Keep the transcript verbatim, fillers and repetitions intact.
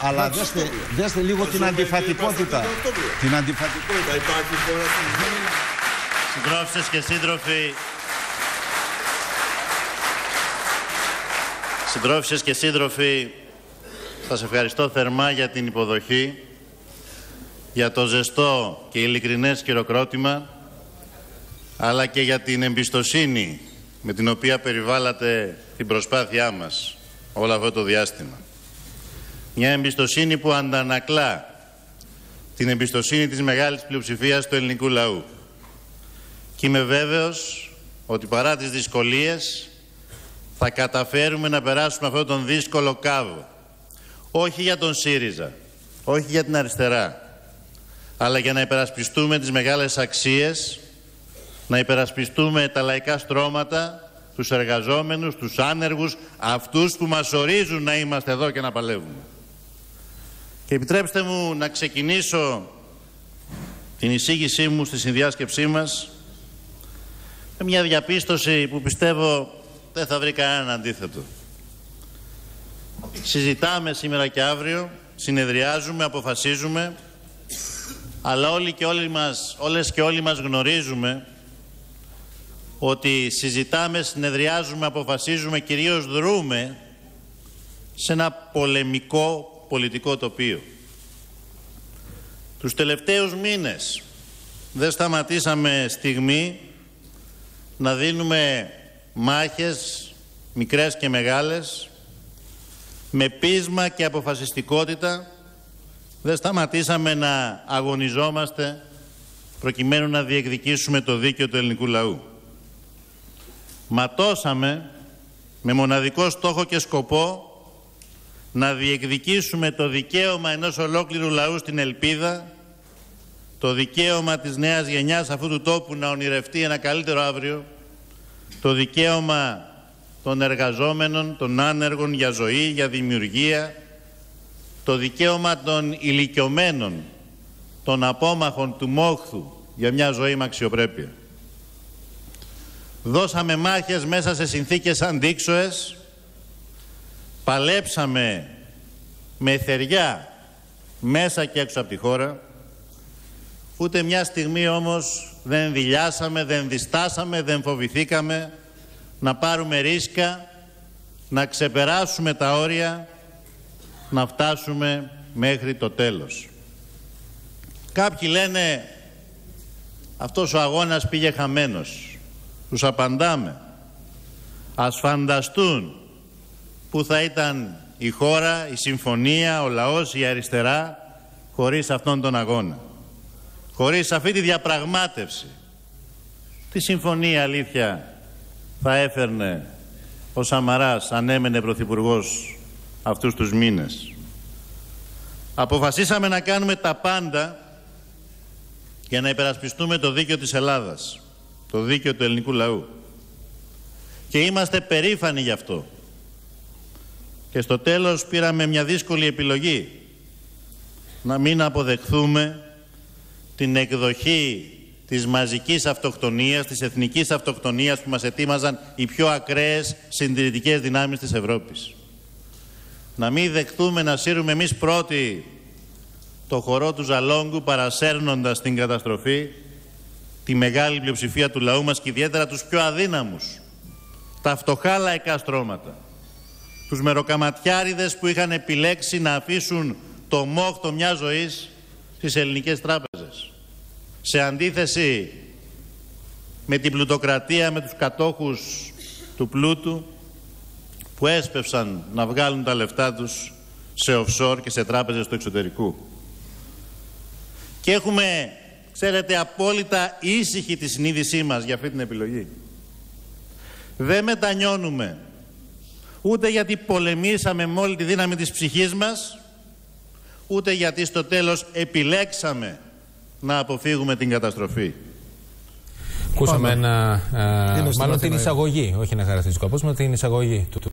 Αλλά δέστε, δέστε λίγο την αντιφατικότητα. Την αντιφατικότητα υπάρχει χώρα στην... Συντρόφισσες και σύντροφοι, συντρόφισσες και σύντροφοι, σας ευχαριστώ θερμά για την υποδοχή, για το ζεστό και ειλικρινές χειροκρότημα, αλλά και για την εμπιστοσύνη με την οποία περιβάλλατε την προσπάθειά μας όλο αυτό το διάστημα. Μια εμπιστοσύνη που αντανακλά την εμπιστοσύνη της μεγάλης πλειοψηφίας του ελληνικού λαού. Και είμαι βέβαιος ότι παρά τις δυσκολίες θα καταφέρουμε να περάσουμε αυτόν τον δύσκολο κάβο. Όχι για τον ΣΥΡΙΖΑ, όχι για την αριστερά, αλλά για να υπερασπιστούμε τις μεγάλες αξίες, να υπερασπιστούμε τα λαϊκά στρώματα, τους εργαζόμενους, τους άνεργους, αυτούς που μας ορίζουν να είμαστε εδώ και να παλεύουμε. Και επιτρέψτε μου να ξεκινήσω την εισήγησή μου στη συνδιάσκεψή μας με μια διαπίστωση που πιστεύω δεν θα βρει κανέναν αντίθετο. Συζητάμε σήμερα και αύριο, συνεδριάζουμε, αποφασίζουμε, αλλά όλοι και όλοι μας, όλες και όλοι μας γνωρίζουμε ότι συζητάμε, συνεδριάζουμε, αποφασίζουμε, κυρίως δρούμε σε ένα πολεμικό πολιτικό τοπίο. Τους τελευταίους μήνες δεν σταματήσαμε στιγμή να δίνουμε μάχες, μικρές και μεγάλες, με πείσμα και αποφασιστικότητα. Δεν σταματήσαμε να αγωνιζόμαστε προκειμένου να διεκδικήσουμε το δίκαιο του ελληνικού λαού. Ματώσαμε με μοναδικό στόχο και σκοπό να διεκδικήσουμε το δικαίωμα ενός ολόκληρου λαού στην ελπίδα, το δικαίωμα της νέας γενιάς αυτού του τόπου να ονειρευτεί ένα καλύτερο αύριο, το δικαίωμα των εργαζόμενων, των άνεργων για ζωή, για δημιουργία, το δικαίωμα των ηλικιωμένων, των απόμαχων του μόχθου για μια ζωή με αξιοπρέπεια. Δώσαμε μάχες μέσα σε συνθήκες αντίξωες, παλέψαμε με θεριά μέσα και έξω από τη χώρα, ούτε μια στιγμή όμως δεν δειλιάσαμε, δεν διστάσαμε, δεν φοβηθήκαμε να πάρουμε ρίσκα, να ξεπεράσουμε τα όρια, να φτάσουμε μέχρι το τέλος. Κάποιοι λένε αυτός ο αγώνας πήγε χαμένος. Τους απαντάμε, ας φανταστούν που θα ήταν η χώρα, η συμφωνία, ο λαός, η αριστερά χωρίς αυτόν τον αγώνα. Χωρίς αυτή τη διαπραγμάτευση. Τι συμφωνία αλήθεια θα έφερνε ο Σαμαράς αν έμενε πρωθυπουργός αυτούς τους μήνες. Αποφασίσαμε να κάνουμε τα πάντα για να υπερασπιστούμε το δίκαιο της Ελλάδας, το δίκαιο του ελληνικού λαού. Και είμαστε περήφανοι γι' αυτό. Και στο τέλος πήραμε μια δύσκολη επιλογή. Να μην αποδεχθούμε την εκδοχή της μαζικής αυτοκτονίας, της εθνικής αυτοκτονίας που μας ετοίμαζαν οι πιο ακραίες συντηρητικές δυνάμεις της Ευρώπης. Να μην δεχθούμε να σύρουμε εμείς πρώτοι το χορό του Ζαλόγκου, παρασέρνοντας την καταστροφή τη μεγάλη πλειοψηφία του λαού μας και ιδιαίτερα τους πιο αδύναμους, τα φτωχά λαϊκά στρώματα, τους μεροκαματιάριδες που είχαν επιλέξει να αφήσουν το μόχθο μιας ζωής στις ελληνικές τράπεζες. Σε αντίθεση με την πλουτοκρατία, με τους κατόχους του πλούτου που έσπευσαν να βγάλουν τα λεφτά τους σε offshore και σε τράπεζες του εξωτερικού. Και έχουμε, ξέρετε, απόλυτα ήσυχη τη συνείδησή μας για αυτή την επιλογή. Δεν μετανιώνουμε ούτε γιατί πολεμήσαμε με όλη τη δύναμη της ψυχής μας, ούτε γιατί στο τέλος επιλέξαμε να αποφύγουμε την καταστροφή. Ακούσαμε ένα, α, μάλλον την εισαγωγή, όχι ένα χαρακτηριστικό, πώς με την εισαγωγή του.